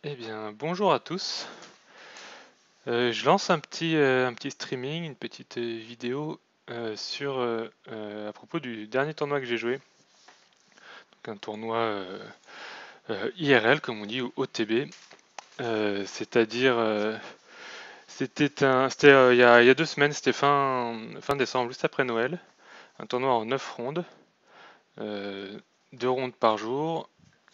Eh bien, bonjour à tous. Je lance un petit streaming, une petite vidéo à propos du dernier tournoi que j'ai joué. Donc un tournoi IRL, comme on dit, ou OTB. C'est-à-dire, il y a 2 semaines, c'était fin décembre, juste après Noël. Un tournoi en 9 rondes, euh, 2 rondes par jour,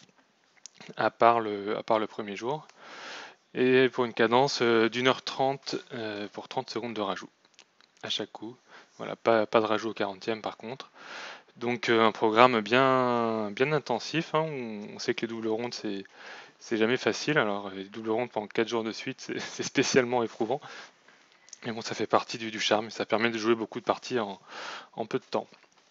à part le premier jour. Et pour une cadence d'1h30 pour 30 secondes de rajout à chaque coup. Voilà, pas de rajout au 40e par contre. Donc un programme bien intensif, hein. On sait que les doubles rondes c'est jamais facile. Alors les doubles rondes pendant 4 jours de suite c'est spécialement éprouvant. Mais bon, ça fait partie du charme. Ça permet de jouer beaucoup de parties en peu de temps.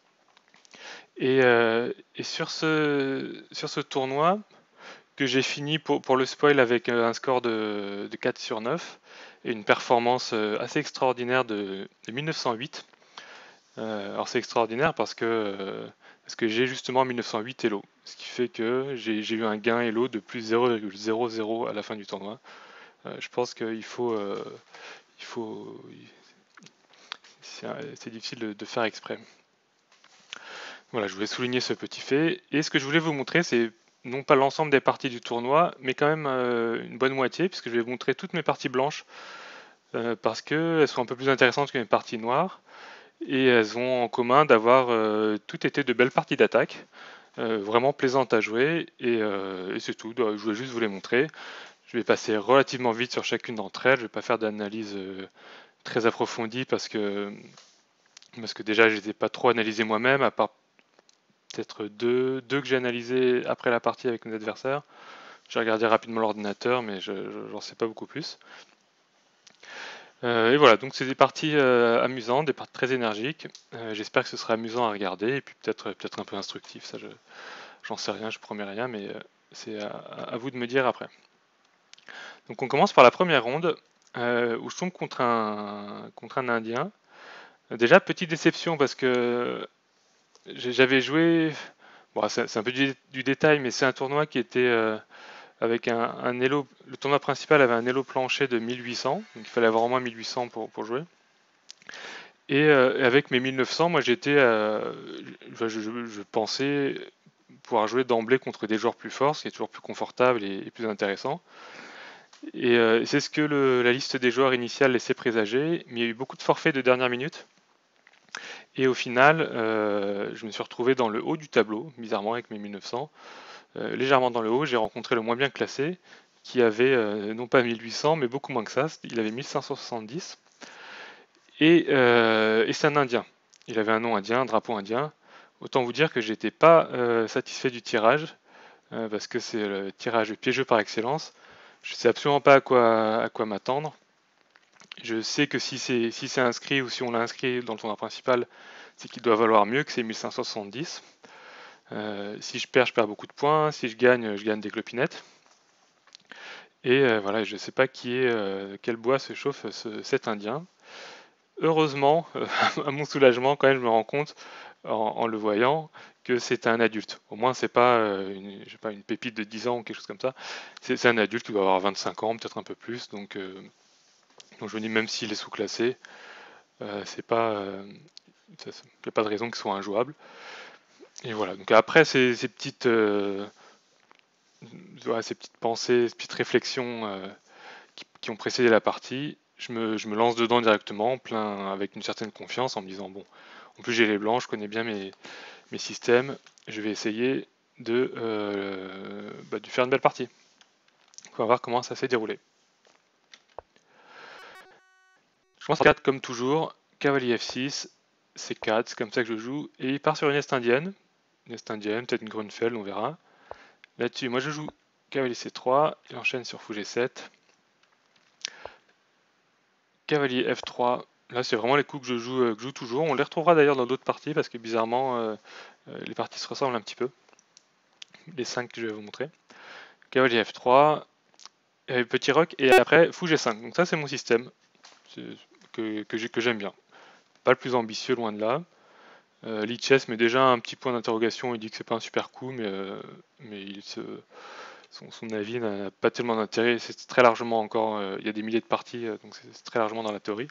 Et sur ce tournoi, que j'ai fini pour le spoil avec un score de 4 sur 9 et une performance assez extraordinaire de 1908. Alors c'est extraordinaire parce que j'ai justement 1908 Elo, ce qui fait que j'ai eu un gain Elo de plus 0,00 à la fin du tournoi. Je pense il faut, c'est difficile de faire exprès. Voilà, je voulais souligner ce petit fait. Et ce que je voulais vous montrer, c'est non pas l'ensemble des parties du tournoi, mais quand même une bonne moitié, puisque je vais vous montrer toutes mes parties blanches, parce qu'elles sont un peu plus intéressantes que mes parties noires, et elles ont en commun d'avoir toutes été de belles parties d'attaque, vraiment plaisantes à jouer, et c'est tout. Je voulais juste vous les montrer. Je vais passer relativement vite sur chacune d'entre elles, je ne vais pas faire d'analyse très approfondie, parce que déjà je ne les ai pas trop analysées moi-même, à part peut-être deux que j'ai analysés après la partie avec mes adversaires. J'ai regardé rapidement l'ordinateur, mais j'en sais pas beaucoup plus. Et voilà, donc c'est des parties amusantes, des parties très énergiques. J'espère que ce sera amusant à regarder et puis peut-être un peu instructif. Ça, j'en sais rien, je promets rien, mais c'est à vous de me dire après. Donc on commence par la première ronde où je tombe contre un Indien. Déjà, petite déception parce que j'avais joué. Bon, c'est un peu du détail, mais c'est un tournoi qui était avec un elo. Le tournoi principal avait un elo plancher de 1800, donc il fallait avoir au moins 1800 pour jouer. Et avec mes 1900, moi je pensais pouvoir jouer d'emblée contre des joueurs plus forts, ce qui est toujours plus confortable et plus intéressant. Et c'est ce que la liste des joueurs initiale laissait présager, mais il y a eu beaucoup de forfaits de dernière minute. Et au final, je me suis retrouvé dans le haut du tableau, bizarrement avec mes 1900. Légèrement dans le haut, j'ai rencontré le moins bien classé, qui avait non pas 1800, mais beaucoup moins que ça. Il avait 1570. Et c'est un Indien. Il avait un nom indien, un drapeau indien. Autant vous dire que j'étais pas satisfait du tirage, parce que c'est le tirage piégeux par excellence. Je sais absolument pas à quoi m'attendre. Je sais que si c'est inscrit ou si on l'a inscrit dans le tournoi principal, c'est qu'il doit valoir mieux que ces 1570. Si je perds beaucoup de points. Si je gagne des clopinettes. Et voilà, je ne sais pas quel bois se chauffe cet Indien. Heureusement, à mon soulagement, quand même, je me rends compte en le voyant que c'est un adulte. Au moins, c'est pas, je sais pas une pépite de 10 ans ou quelque chose comme ça. C'est un adulte qui doit avoir 25 ans, peut-être un peu plus. Donc je me dis, même s'il est sous-classé, c'est pas, il n'y a pas de raison qu'il soit injouable. Et voilà. Donc après ces petites pensées, ces petites réflexions qui ont précédé la partie, je me lance dedans directement, plein avec une certaine confiance, en me disant bon, en plus j'ai les blancs, je connais bien mes systèmes, je vais essayer de faire une belle partie. On va voir comment ça s'est déroulé. Je commence par 4 comme toujours, cavalier F6, C4, c'est comme ça que je joue, et il part sur une est indienne, peut-être une Grunfeld, on verra. Là-dessus, moi je joue cavalier C3, il enchaîne sur fou G7, cavalier F3. Là, c'est vraiment les coups que je joue toujours. On les retrouvera d'ailleurs dans d'autres parties parce que bizarrement, les parties se ressemblent un petit peu. Les 5 que je vais vous montrer. Cavalier F3, petit roc, et après fou G5. Donc ça, c'est mon système que j'aime bien. Pas le plus ambitieux, loin de là. Lichess met déjà un petit point d'interrogation. Il dit que c'est pas un super coup, mais son avis n'a pas tellement d'intérêt. C'est très largement encore, il y a des milliers de parties, donc c'est très largement dans la théorie.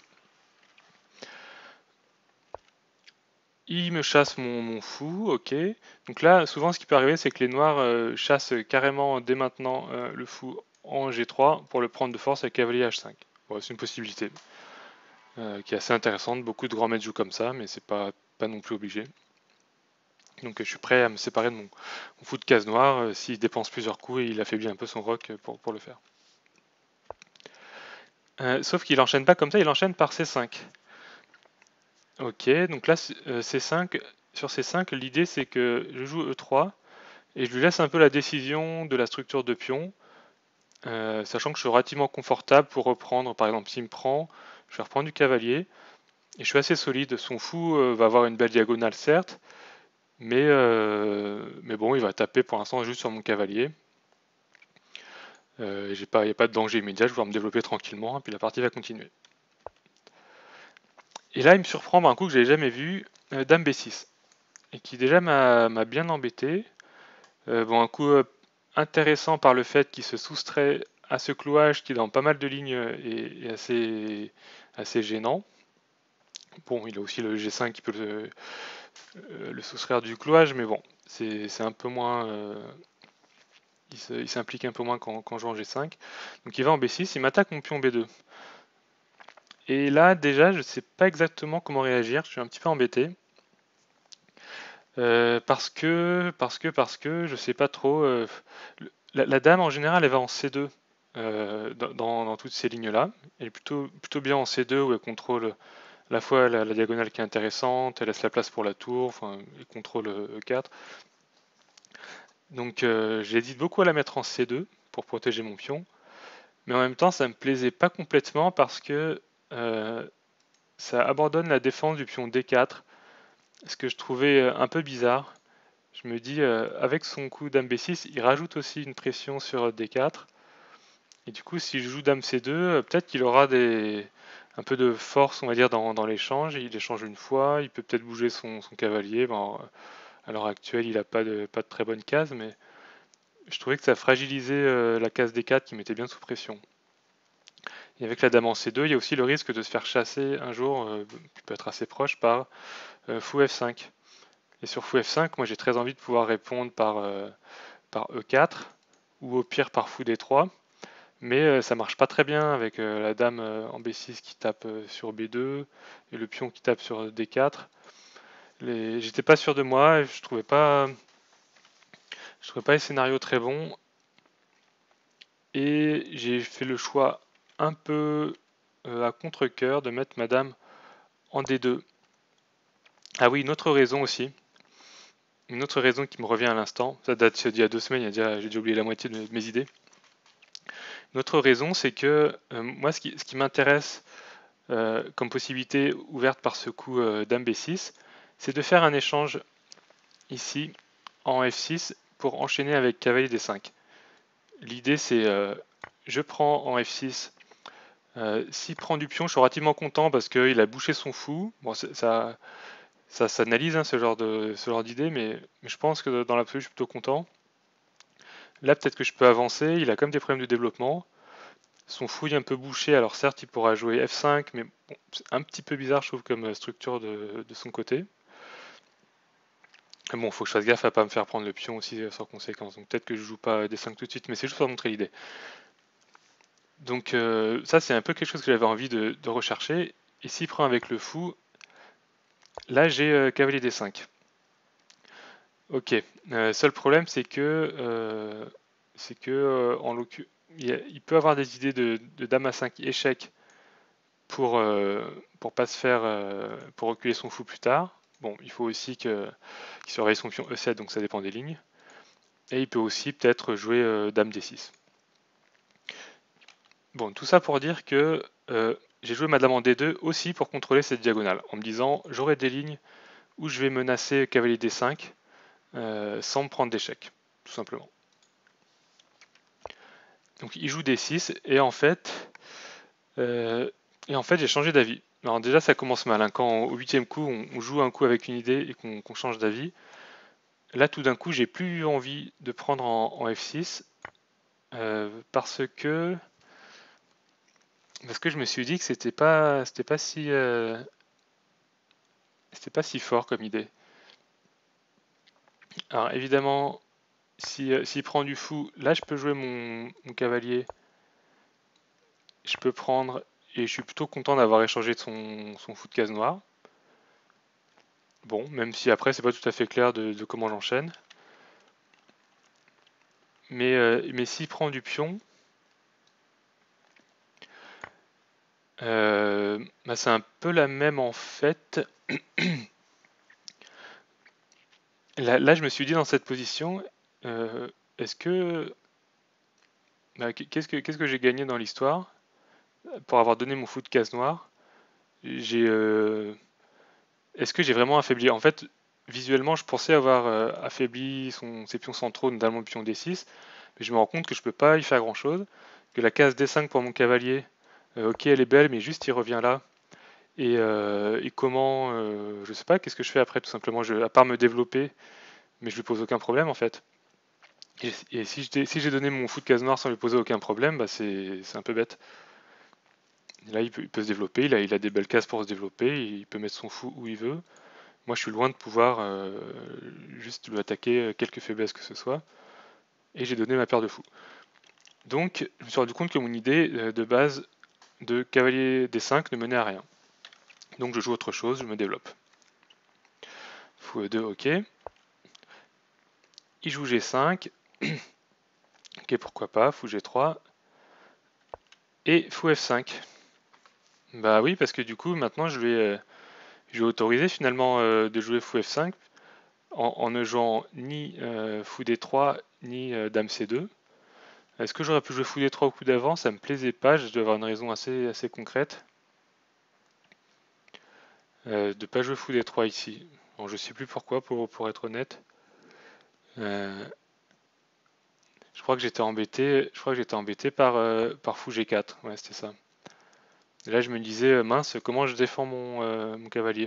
Il me chasse mon fou, ok. Donc là, souvent, ce qui peut arriver, c'est que les noirs chassent carrément dès maintenant le fou en G3 pour le prendre de force avec cavalier H5. Bon, c'est une possibilité qui est assez intéressante. Beaucoup de grands maîtres jouent comme ça, mais c'est pas non plus obligé. Donc je suis prêt à me séparer de mon fou de case noire s'il dépense plusieurs coups et il affaiblit un peu son roc pour le faire. Sauf qu'il enchaîne pas comme ça, il enchaîne par C5. Ok, donc là C5, sur C5, l'idée c'est que je joue E3 et je lui laisse un peu la décision de la structure de pion, sachant que je suis relativement confortable pour reprendre. Par exemple, s'il me prend, je vais reprendre du cavalier et je suis assez solide. Son fou va avoir une belle diagonale certes, mais bon, il va taper pour l'instant juste sur mon cavalier. Il n'y a pas de danger immédiat, je vais pouvoir me développer tranquillement, et puis la partie va continuer. Et là, il me surprend un coup que j'avais jamais vu, Dame B6, et qui déjà m'a bien embêté. Bon, un coup intéressant par le fait qu'il se soustrait à ce clouage qui dans pas mal de lignes est assez gênant. Bon, il a aussi le G5 qui peut le soustraire du clouage, mais bon, c'est un peu moins... il s'implique un peu moins quand joue en G5. Donc il va en B6, il m'attaque mon pion B2. Et là, déjà, je ne sais pas exactement comment réagir, je suis un petit peu embêté. Parce que, je sais pas trop. La dame, en général, elle va en C2 dans toutes ces lignes-là. Elle est plutôt bien en C2 où elle contrôle à la fois la diagonale qui est intéressante, elle laisse la place pour la tour, enfin, elle contrôle E4. Donc j'hésite beaucoup à la mettre en C2 pour protéger mon pion. Mais en même temps, ça me plaisait pas complètement parce que euh, ça abandonne la défense du pion D4, ce que je trouvais un peu bizarre. Je me dis, avec son coup dame B6, il rajoute aussi une pression sur D4. Et du coup, si je joue dame C2, peut-être qu'il aura un peu de force, on va dire, dans l'échange. Il échange une fois, il peut peut-être bouger son cavalier. Bon, à l'heure actuelle, il n'a pas de très bonne case, mais je trouvais que ça fragilisait la case D4 qui mettait bien sous pression. Et avec la dame en C2, il y a aussi le risque de se faire chasser un jour, qui peut être assez proche, par fou F5. Et sur fou F5, moi j'ai très envie de pouvoir répondre par E4 ou au pire par fou D3. Mais ça marche pas très bien avec la dame en B6 qui tape sur B2 et le pion qui tape sur D4. J'étais pas sûr de moi, et je trouvais pas les scénarios très bons et j'ai fait le choix un peu à contre-cœur de mettre ma dame en D2. Ah oui, une autre raison aussi, une autre raison qui me revient à l'instant, ça date d'il y a 2 semaines, j'ai déjà oublié la moitié de mes idées. Une autre raison, c'est que moi, ce qui m'intéresse comme possibilité ouverte par ce coup dame B6, c'est de faire un échange ici en F6 pour enchaîner avec cavalier D5. L'idée, c'est je prends en F6. S'il prend du pion, je suis relativement content parce qu'il a bouché son fou. Bon, ça s'analyse ce genre d'idée, mais je pense que dans l'absolu, je suis plutôt content. Là, peut-être que je peux avancer. Il a quand même des problèmes de développement. Son fou est un peu bouché. Alors certes, il pourra jouer F5, mais bon, c'est un petit peu bizarre, je trouve, comme structure de son côté. Bon, faut que je fasse gaffe à pas me faire prendre le pion aussi sans conséquence. Donc peut-être que je joue pas D5 tout de suite, mais c'est juste pour montrer l'idée. Donc ça, c'est un peu quelque chose que j'avais envie de rechercher. Et s'il prend avec le fou, là j'ai cavalier D5. Ok. Seul problème, en l'occurrence, il peut avoir des idées de dame à 5 échec pour pas se faire pour reculer son fou plus tard. Bon, il faut aussi qu'il surveille son pion E7, donc ça dépend des lignes. Et il peut aussi peut-être jouer dame D6. Bon, tout ça pour dire que j'ai joué ma dame en D2 aussi pour contrôler cette diagonale, en me disant j'aurai des lignes où je vais menacer cavalier D5 sans me prendre d'échec, tout simplement. Donc il joue D6 et en fait j'ai changé d'avis. Alors déjà ça commence mal, hein. Quand au 8e coup on joue un coup avec une idée et qu'on change d'avis, là tout d'un coup j'ai plus envie de prendre en F6 parce que je me suis dit que c'était pas si fort comme idée. Alors évidemment, s'il prend du fou, là je peux jouer mon cavalier, je peux prendre, et je suis plutôt content d'avoir échangé de son fou de case noire. Bon, même si après c'est pas tout à fait clair de comment j'enchaîne. Mais s'il prend du pion, bah, c'est un peu la même en fait. Là, je me suis dit dans cette position, est-ce que bah, qu'est-ce que j'ai gagné dans l'histoire pour avoir donné mon fou de case noire? J'ai Est-ce que j'ai vraiment affaibli? En fait, visuellement, je pensais avoir affaibli ses pions centraux, notamment le pion D6, mais je me rends compte que je peux pas y faire grand-chose, que la case D5 pour mon cavalier, ok, elle est belle, mais juste il revient là. Et comment, je sais pas, qu'est-ce que je fais après, tout simplement, à part me développer, mais je lui pose aucun problème en fait. Et si j'ai donné mon fou de case noire sans lui poser aucun problème, bah c'est un peu bête. Là, il peut se développer, il a des belles cases pour se développer, il peut mettre son fou où il veut. Moi, je suis loin de pouvoir juste lui attaquer quelques faiblesses que ce soit. Et j'ai donné ma paire de fous. Donc, je me suis rendu compte que mon idée de base de cavalier D5 ne menait à rien. Donc, je joue autre chose, je me développe. Fou E2, ok. Il joue G5. Ok, pourquoi pas. Fou G3. Et fou F5. Bah oui, parce que du coup, maintenant, je vais autoriser finalement de jouer fou F5 en ne jouant ni fou D3 ni dame C2. Est-ce que j'aurais pu jouer fou D3 au coup d'avant? Ça me plaisait pas, je dois avoir une raison assez concrète de pas jouer fou D3 ici. Bon, je sais plus pourquoi, pour être honnête. Euh, je crois que j'étais embêté par fou G4. Ouais, c'était ça. Et là, je me disais, mince, comment je défends mon cavalier?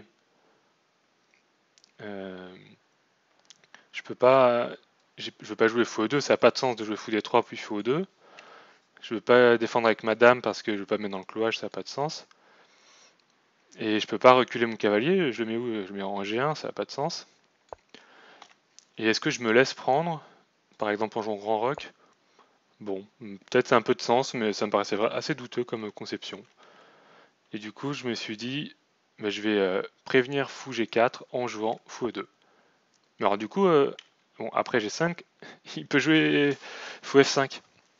Euh, je peux pas, je veux pas jouer fou E2, ça n'a pas de sens de jouer fou D3 puis fou E2. Je veux pas défendre avec ma dame parce que je veux pas me mettre dans le clouage, ça n'a pas de sens. Et je peux pas reculer mon cavalier, je le mets où? Je le mets en G1, ça n'a pas de sens. Et est-ce que je me laisse prendre, par exemple en jouant grand rock? Bon, peut-être c'est un peu de sens, mais ça me paraissait assez douteux comme conception. Et du coup, je me suis dit, bah, je vais prévenir fou G4 en jouant fou E2. Mais alors du coup, bon, après G5, il peut jouer fou F5.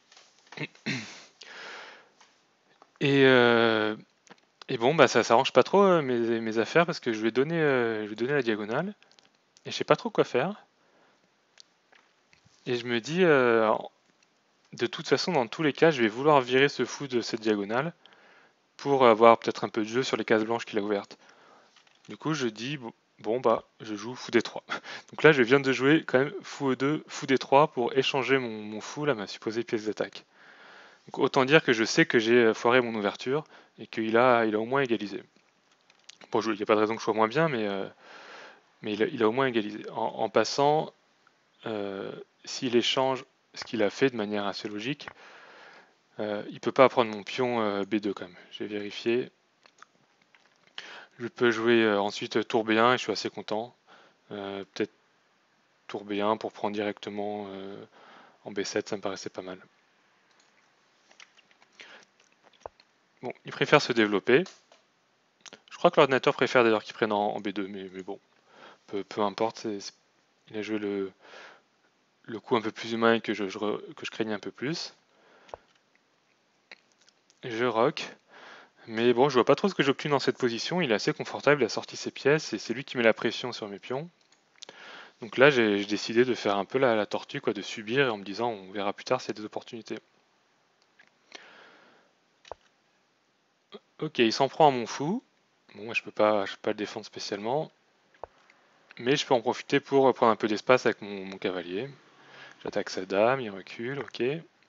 Et, euh, et bon, bah ça s'arrange pas trop mes affaires parce que je lui ai donné la diagonale et je sais pas trop quoi faire. Et je me dis, de toute façon, dans tous les cas, je vais vouloir virer ce fou de cette diagonale pour avoir peut-être un peu de jeu sur les cases blanches qu'il a ouvertes. Du coup, je dis, bon bah, je joue fou D3. Donc là, je viens de jouer quand même fou E2, fou D3 pour échanger mon fou, là, ma supposée pièce d'attaque. Donc autant dire que je sais que j'ai foiré mon ouverture et il a au moins égalisé. Bon, il n'y a pas de raison que je sois moins bien, mais il a au moins égalisé. En passant, s'il échange ce qu'il a fait de manière assez logique, il peut pas prendre mon pion B2 quand même. J'ai vérifié. Je peux jouer ensuite tour B1 et je suis assez content. Peut-être tour B1 pour prendre directement en B7, ça me paraissait pas mal. Bon, il préfère se développer. Je crois que l'ordinateur préfère d'ailleurs qu'il prenne en B2, mais bon, peu importe. Il a joué le coup un peu plus humain que que je craignais un peu plus. Je rock. Mais bon, je vois pas trop ce que j'obtiens dans cette position. Il est assez confortable, il a sorti ses pièces et c'est lui qui met la pression sur mes pions. Donc là, j'ai décidé de faire un peu la tortue, quoi, de subir en me disant on verra plus tard s'il y a des opportunités. Ok, il s'en prend à mon fou. Bon, moi, je peux pas le défendre spécialement. Mais je peux en profiter pour prendre un peu d'espace avec mon cavalier. J'attaque sa dame, il recule, ok.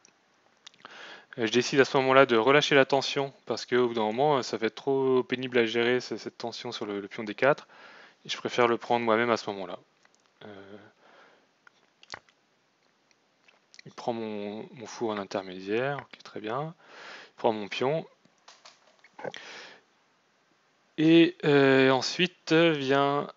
Je décide à ce moment-là de relâcher la tension parce qu'au bout d'un moment, ça va être trop pénible à gérer cette tension sur le pion D4. Et je préfère le prendre moi-même à ce moment-là. Euh, il prend mon fou en intermédiaire, ok, très bien. Il prend mon pion. Et ensuite vient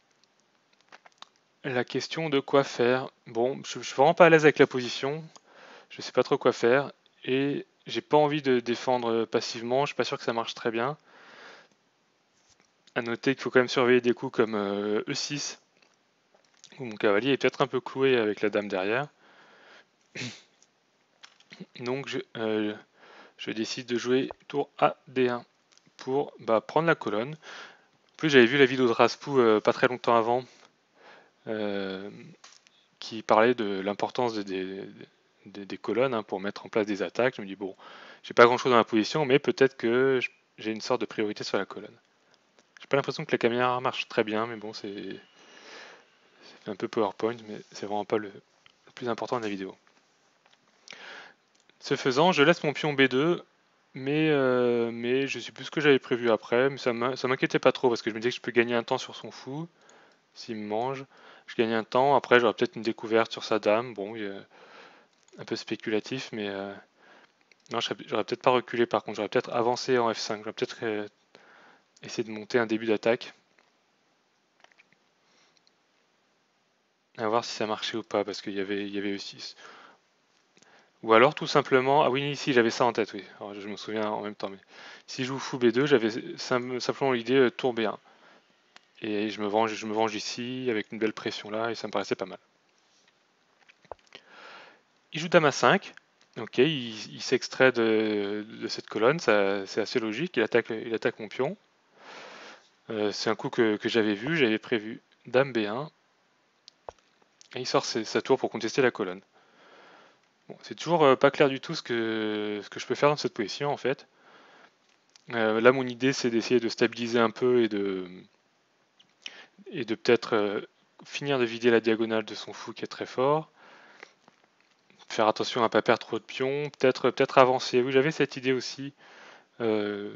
la question de quoi faire. Bon, je suis vraiment pas à l'aise avec la position, je sais pas trop quoi faire, et j'ai pas envie de défendre passivement, je suis pas sûr que ça marche très bien. À noter qu'il faut quand même surveiller des coups comme E6, où mon cavalier est peut-être un peu cloué avec la dame derrière. Donc je décide de jouer tour A, D1 pour prendre la colonne. En plus, j'avais vu la vidéo de Raspou pas très longtemps avant, euh, qui parlait de l'importance des colonnes hein, pour mettre en place des attaques. Je me dis, bon, j'ai pas grand chose dans la position, mais peut-être que j'ai une sorte de priorité sur la colonne. J'ai pas l'impression que la caméra marche très bien, mais bon, c'est un peu PowerPoint, mais c'est vraiment pas le plus important de la vidéo. Ce faisant, je laisse mon pion B2, mais je sais plus ce que j'avais prévu après, mais ça m'inquiétait pas trop parce que je me disais que je peux gagner un temps sur son fou. S'il me mange, je gagne un temps. Après, j'aurai peut-être une découverte sur sa dame. Bon, un peu spéculatif, mais non, j'aurais peut-être pas reculé par contre. J'aurais peut-être avancé en F5. J'aurais peut-être essayé de monter un début d'attaque. À voir si ça marchait ou pas, parce qu'il y avait E6. Ou alors tout simplement, ah oui, ici j'avais ça en tête, oui. Alors, je me souviens en même temps, mais si je joue fou B2, j'avais simplement l'idée tour B1. Et je me venge ici avec une belle pression là, et ça me paraissait pas mal. Il joue dame à 5. Ok, il s'extrait de cette colonne, c'est assez logique. Il attaque mon pion. C'est un coup que j'avais prévu. Dame B1. Et il sort sa tour pour contester la colonne. Bon, c'est toujours pas clair du tout ce que je peux faire dans cette position en fait. Là, mon idée c'est d'essayer de stabiliser un peu et de peut-être finir de vider la diagonale de son fou qui est très fort. Faire attention à ne pas perdre trop de pions. Peut-être avancer. Oui, j'avais cette idée aussi. Euh,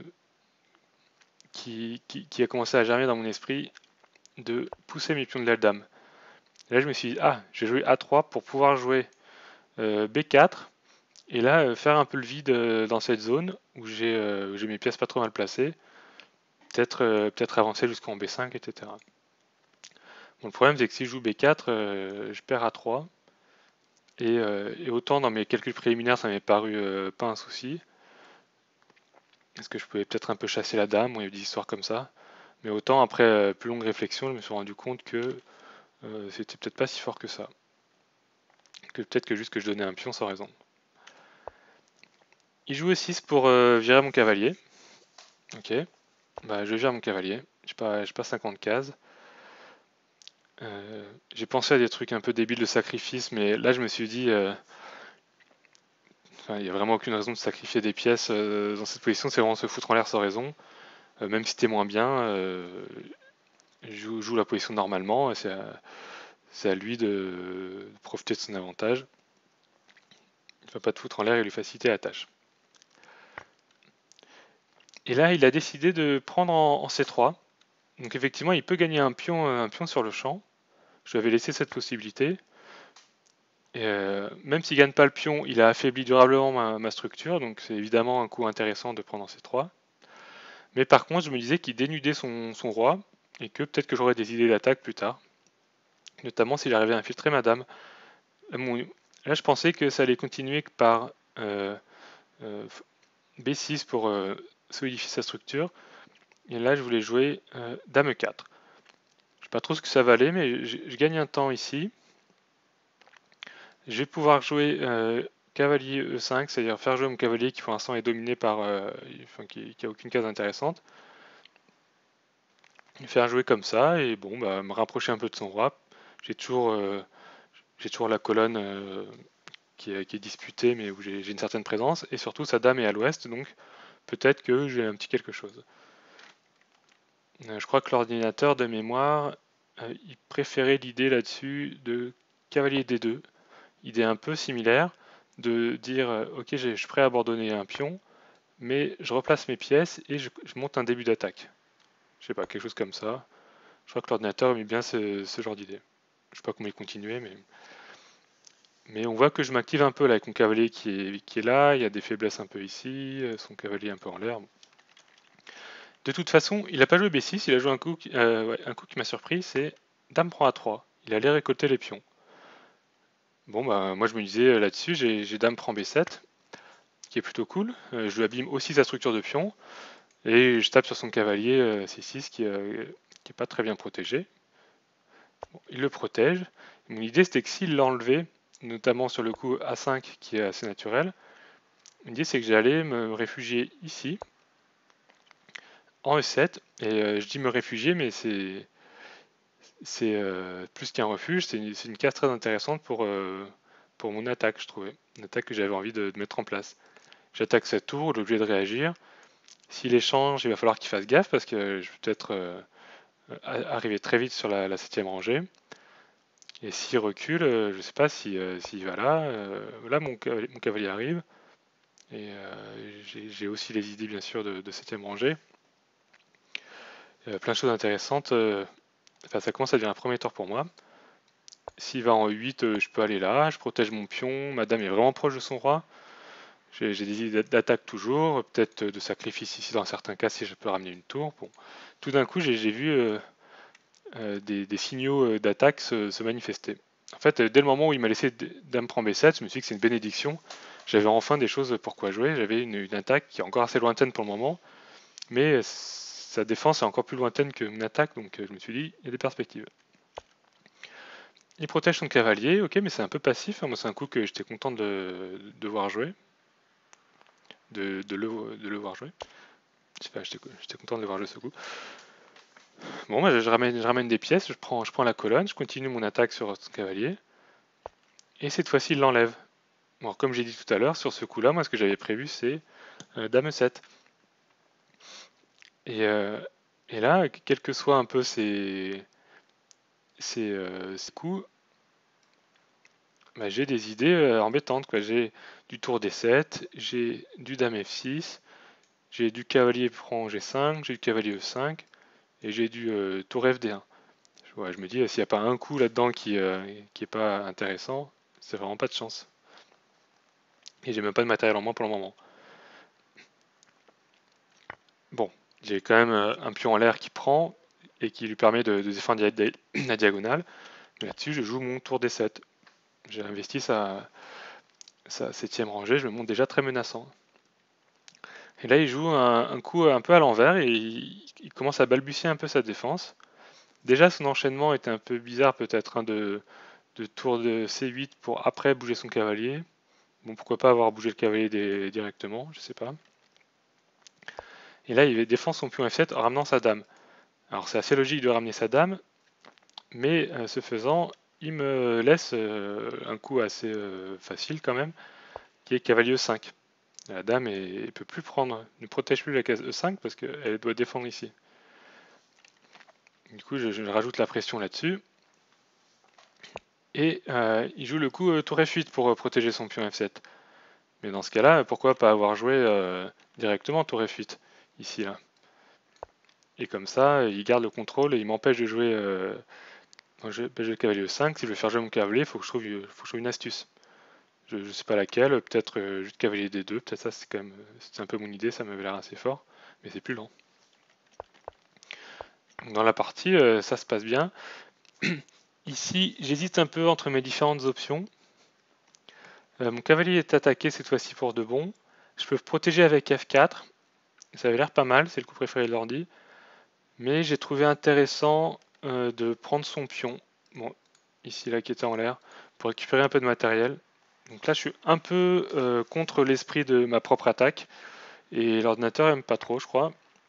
qui a commencé à germer dans mon esprit de pousser mes pions de la dame. Et là, je me suis dit, ah, je vais jouer A3 pour pouvoir jouer B4 et là faire un peu le vide dans cette zone où j'ai mes pièces pas trop mal placées. Peut-être avancer jusqu'en B5, etc. Bon, le problème, c'est que si je joue B4, je perds A3. Et autant dans mes calculs préliminaires, ça m'est paru pas un souci. Est-ce que je pouvais peut-être un peu chasser la dame? Bon, il y a des histoires comme ça. Mais autant après plus longue réflexion, je me suis rendu compte que c'était peut-être pas si fort que ça. Que peut-être que juste que je donnais un pion sans raison. Il joue E6 pour virer mon cavalier. Ok, je vire mon cavalier. J'ai pas 50 cases. J'ai pensé à des trucs un peu débiles de sacrifice, mais là je me suis dit, il n'y a vraiment aucune raison de sacrifier des pièces dans cette position, c'est vraiment se foutre en l'air sans raison. Même si t'es moins bien, joue la position normalement, et c'est à lui de profiter de son avantage. Il ne va pas te foutre en l'air et lui faciliter la tâche. Et là, il a décidé de prendre en C3. Donc effectivement, il peut gagner un pion sur le champ. Je lui avais laissé cette possibilité. Et même s'il ne gagne pas le pion, il a affaibli durablement ma structure. Donc c'est évidemment un coup intéressant de prendre en C3. Mais par contre, je me disais qu'il dénudait son roi et que peut-être que j'aurais des idées d'attaque plus tard. Notamment s'il arrivait à infiltrer ma dame. Là, je pensais que ça allait continuer par euh, B6 pour solidifier sa structure. Et là, je voulais jouer Dame 4. Je sais pas trop ce que ça valait, mais je gagne un temps ici. Je vais pouvoir jouer cavalier E5, c'est-à-dire faire jouer mon cavalier qui pour l'instant est dominé par... qui a aucune case intéressante. Faire jouer comme ça et bon, me rapprocher un peu de son roi. J'ai toujours, la colonne qui est disputée, mais où j'ai une certaine présence. Et surtout, sa dame est à l'ouest, donc peut-être que j'ai un petit quelque chose. Je crois que l'ordinateur de mémoire, il préférait l'idée là-dessus de cavalier D2. Idée un peu similaire de dire ok, je suis prêt à abandonner un pion, mais je replace mes pièces et je monte un début d'attaque. Je sais pas, quelque chose comme ça. Je crois que l'ordinateur aimait bien ce genre d'idée. Je sais pas comment il continuait, mais Mais on voit que je m'active un peu là avec mon cavalier qui est là, il y a des faiblesses un peu ici, son cavalier un peu en l'air. De toute façon, il n'a pas joué B6, il a joué un coup qui m'a surpris, c'est Dame prend A3. Il allait récolter les pions. Bon bah moi je me disais là-dessus, j'ai Dame prend B7, qui est plutôt cool. Je lui abîme aussi sa structure de pion, et je tape sur son cavalier C6 qui est pas très bien protégé. Bon, il le protège. Mon idée c'était que s'il l'enlevait, notamment sur le coup A5 qui est assez naturel, l'idée c'est que j'allais me réfugier ici, en E7, et je dis me réfugier, mais c'est plus qu'un refuge, c'est une case très intéressante pour mon attaque, je trouvais. Une attaque que j'avais envie de mettre en place. J'attaque cette tour, il est obligé de réagir. S'il échange, il va falloir qu'il fasse gaffe parce que je vais peut-être arriver très vite sur la 7ème rangée. Et s'il recule, je ne sais pas s'il va là. Là, mon cavalier arrive. Et j'ai aussi les idées, bien sûr, de 7ème rangée. Plein de choses intéressantes. Enfin, ça commence à devenir un premier tour pour moi. S'il va en 8, je peux aller là. Je protège mon pion. Ma dame est vraiment proche de son roi. J'ai des idées d'attaque toujours. Peut-être de sacrifice ici dans certains cas si je peux ramener une tour. Bon. Tout d'un coup, j'ai vu des signaux d'attaque se manifester. En fait, dès le moment où il m'a laissé Dame prend B7, je me suis dit que c'est une bénédiction. J'avais enfin des choses pour quoi jouer. J'avais une attaque qui est encore assez lointaine pour le moment, mais sa défense est encore plus lointaine que mon attaque, donc je me suis dit, il y a des perspectives. Il protège son cavalier, ok, mais c'est un peu passif. Moi, c'est un coup que j'étais content de voir jouer, de le voir jouer. Je sais pas, j'étais content de le voir jouer ce coup. Bon, bah, je ramène des pièces, je prends la colonne, je continue mon attaque sur son cavalier, et cette fois-ci, il l'enlève. Bon, comme j'ai dit tout à l'heure, sur ce coup-là, moi, ce que j'avais prévu, c'est Dame 7. Et, euh, et là, quels que soient un peu ces coups, bah, j'ai des idées embêtantes, quoi. J'ai du tour D7, j'ai du Dame F6, j'ai du cavalier prend G5, j'ai du cavalier E5, et j'ai du tour FD1. Ouais, je me dis, s'il n'y a pas un coup là-dedans qui est pas intéressant, c'est vraiment pas de chance. Et j'ai même pas de matériel en moins pour le moment. Bon, j'ai quand même un pion en l'air qui prend et qui lui permet de défendre la diagonale. Mais là-dessus, je joue mon tour D7. J'ai investi sa 7ème rangée, je me montre déjà très menaçant. Et là, il joue un coup un peu à l'envers et il commence à balbutier un peu sa défense. Déjà, son enchaînement était un peu bizarre, peut-être, hein, de tour de C8 pour après bouger son cavalier. Bon, pourquoi pas avoir bougé le cavalier directement, je sais pas. Et là, il défend son pion F7 en ramenant sa dame. Alors, c'est assez logique de ramener sa dame, mais ce faisant, il me laisse un coup assez facile quand même, qui est cavalier E5. La dame ne peut plus prendre, ne protège plus la case E5 parce qu'elle doit défendre ici. Du coup, je rajoute la pression là-dessus. Et il joue le coup tour F8 pour protéger son pion F7. Mais dans ce cas-là, pourquoi pas avoir joué directement tour F8 ici là. Et comme ça, il garde le contrôle et il m'empêche de jouer. Je le cavalier E5. Si je veux faire jouer mon cavalier, il faut que je trouve une astuce. Je ne sais pas laquelle, peut-être juste cavalier D2, peut-être ça c'est quand même c'est un peu mon idée, ça m'avait l'air assez fort, mais c'est plus lent. Dans la partie, ça se passe bien. Ici, j'hésite un peu entre mes différentes options. Mon cavalier est attaqué cette fois-ci pour de bon. Je peux protéger avec F4, ça avait l'air pas mal, c'est le coup préféré de l'ordi. Mais j'ai trouvé intéressant de prendre son pion, bon, ici là qui était en l'air, pour récupérer un peu de matériel. Donc là je suis un peu contre l'esprit de ma propre attaque. Et l'ordinateur aime pas trop, je crois.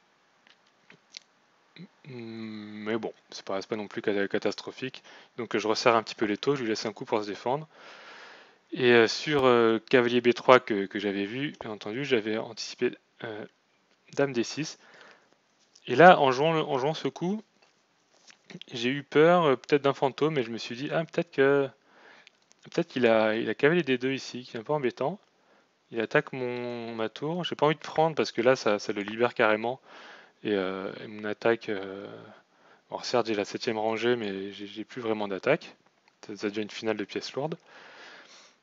Mais bon, c'est pas non plus catastrophique. Donc je resserre un petit peu les taux, je lui laisse un coup pour se défendre. Et sur cavalier B3 que j'avais vu, bien entendu, j'avais anticipé Dame D6. Et là, en jouant ce coup, j'ai eu peur peut-être d'un fantôme, mais je me suis dit, ah peut-être qu'il a cavalier D2 ici, qui est un peu embêtant. Il attaque ma tour. J'ai pas envie de prendre parce que là, ça le libère carrément. Et mon attaque. Alors certes, j'ai la 7ème rangée, mais j'ai plus vraiment d'attaque. Ça devient une finale de pièces lourdes.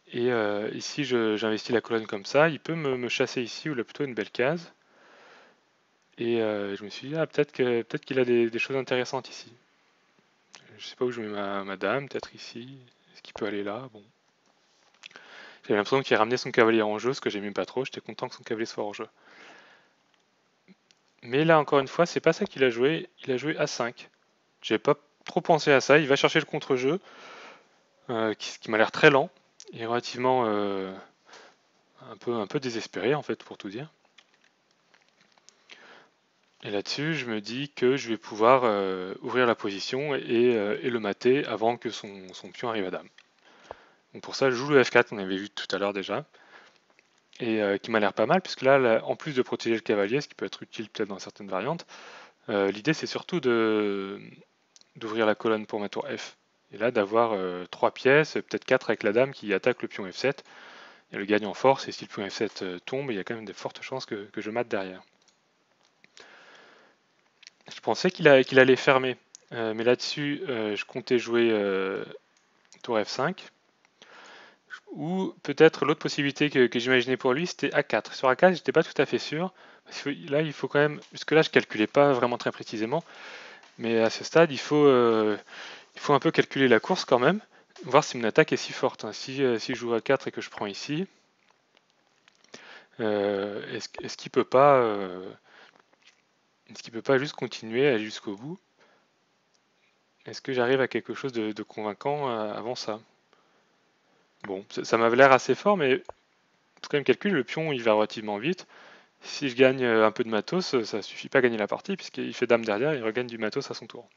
Et ici, j'investis la colonne comme ça. Il peut me chasser ici, ou là plutôt une belle case. Et je me suis dit, ah, peut-être qu'il a des choses intéressantes ici. Je sais pas où je mets ma dame, peut-être ici. Est-ce qu'il peut aller là? Bon. J'avais l'impression qu'il ramenait son cavalier en jeu, ce que j'aimais pas trop. J'étais content que son cavalier soit en jeu. Mais là, encore une fois, c'est pas ça qu'il a joué. Il a joué A5. J'avais pas trop pensé à ça. Il va chercher le contre-jeu, qui m'a l'air très lent et relativement un peu désespéré en fait, pour tout dire. Et là-dessus, je me dis que je vais pouvoir ouvrir la position et le mater avant que son pion arrive à dame. Donc pour ça, je joue le F4 qu'on avait vu tout à l'heure déjà, et qui m'a l'air pas mal, puisque là, en plus de protéger le cavalier, ce qui peut être utile peut-être dans certaines variantes, l'idée c'est surtout d'ouvrir la colonne pour ma tour F. Et là, d'avoir 3 pièces, peut-être 4 avec la dame qui attaque le pion F7. Et le gagne en force, et si le pion F7 tombe, il y a quand même de fortes chances que je mate derrière. Je pensais qu'il allait fermer, mais là-dessus, je comptais jouer tour F5. Ou peut-être l'autre possibilité que j'imaginais pour lui, c'était A4. Sur A4, j'étais pas tout à fait sûr. Parce que là, il faut quand même. Puisque là, je calculais pas vraiment très précisément. Mais à ce stade, il faut un peu calculer la course quand même. Voir si mon attaque est si forte. Hein. Si je joue A4 et que je prends ici, est-ce qu'il peut pas. Est-ce qu'il peut pas juste continuer à aller jusqu'au bout? Est-ce que j'arrive à quelque chose de convaincant avant ça? Bon, ça m'avait l'air assez fort, mais faut quand même calculer, le pion il va relativement vite. Si je gagne un peu de matos, ça suffit pas à gagner la partie, puisqu'il fait dame derrière, il regagne du matos à son tour.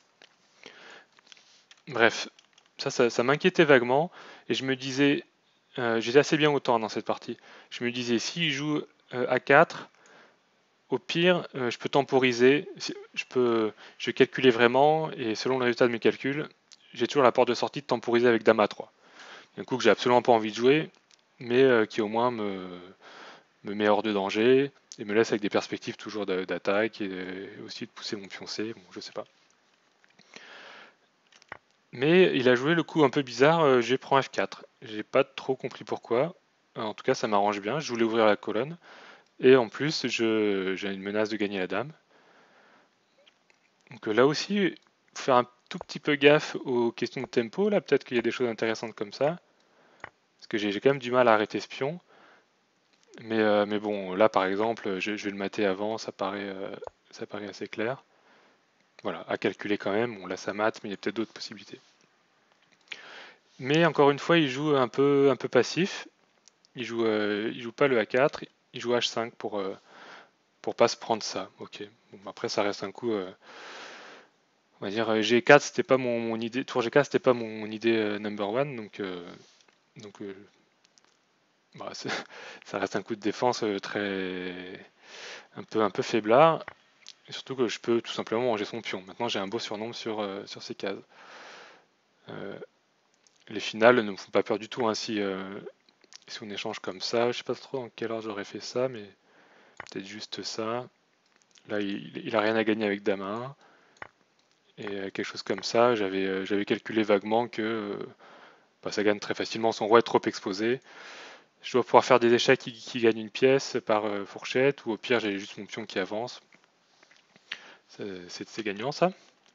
Bref, ça m'inquiétait vaguement, et je me disais, j'étais assez bien au temps dans cette partie. Je me disais, s'il joue A4, au pire, je peux temporiser, je vais calculer vraiment, et selon le résultat de mes calculs, j'ai toujours la porte de sortie de temporiser avec dame A3. Un coup que j'ai absolument pas envie de jouer, mais qui au moins me met hors de danger et me laisse avec des perspectives toujours d'attaque et aussi de pousser mon pion C, bon, je sais pas. Mais il a joué le coup un peu bizarre, je prends F4. J'ai pas trop compris pourquoi. En tout cas, ça m'arrange bien. Je voulais ouvrir la colonne. Et en plus, j'ai une menace de gagner la dame. Donc là aussi, il faut faire un tout petit peu gaffe aux questions de tempo. Là, peut-être qu'il y a des choses intéressantes comme ça. Parce que j'ai quand même du mal à arrêter ce pion. Mais bon, là par exemple, je vais le mater avant, ça paraît assez clair. Voilà, à calculer quand même. Bon, là ça mate, mais il y a peut-être d'autres possibilités. Mais encore une fois, il joue un peu passif. Il joue pas le A4, il joue H5 pour pas se prendre ça. Ok. Bon, après, ça reste un coup. On va dire G4, c'était pas mon idée. Tour G4, c'était pas mon idée number one, donc bah, ça reste un coup de défense très un peu faiblard. Et surtout que je peux tout simplement manger son pion. Maintenant, j'ai un beau surnombre sur ces cases. Les finales ne me font pas peur du tout. Hein, si on échange comme ça, je sais pas trop dans quelle heure j'aurais fait ça, mais peut-être juste ça. Là, il a rien à gagner avec dame 1. Et quelque chose comme ça, j'avais calculé vaguement que bah, ça gagne très facilement. Son roi est trop exposé. Je dois pouvoir faire des échecs qui gagnent une pièce par fourchette, ou au pire, j'ai juste mon pion qui avance. C'est gagnant ça.